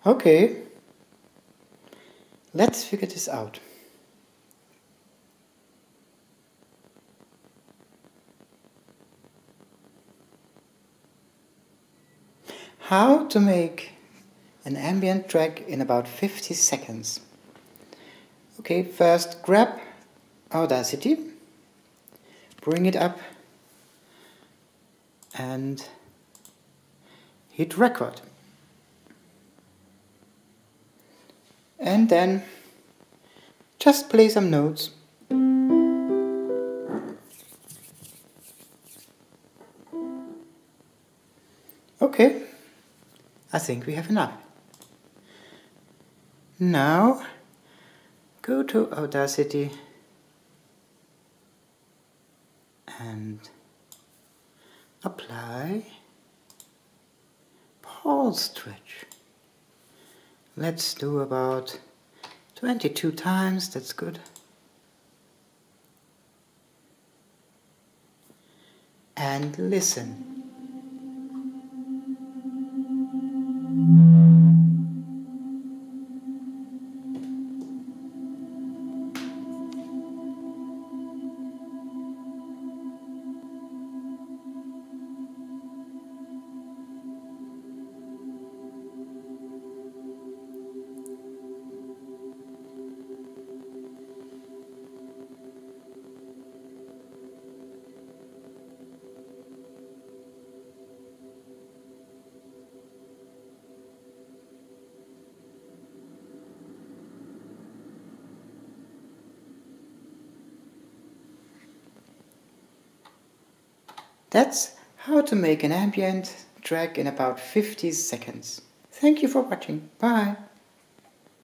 Okay, let's figure this out. How to make an ambient track in about 50 seconds. Okay, first grab Audacity, bring it up and hit record. And then just play some notes. Okay, I think we have enough. Now go to Audacity and apply Paulstretch. Let's do about 22 times, that's good. And listen. That's how to make an ambient track in about 50 seconds. Thank you for watching. Bye.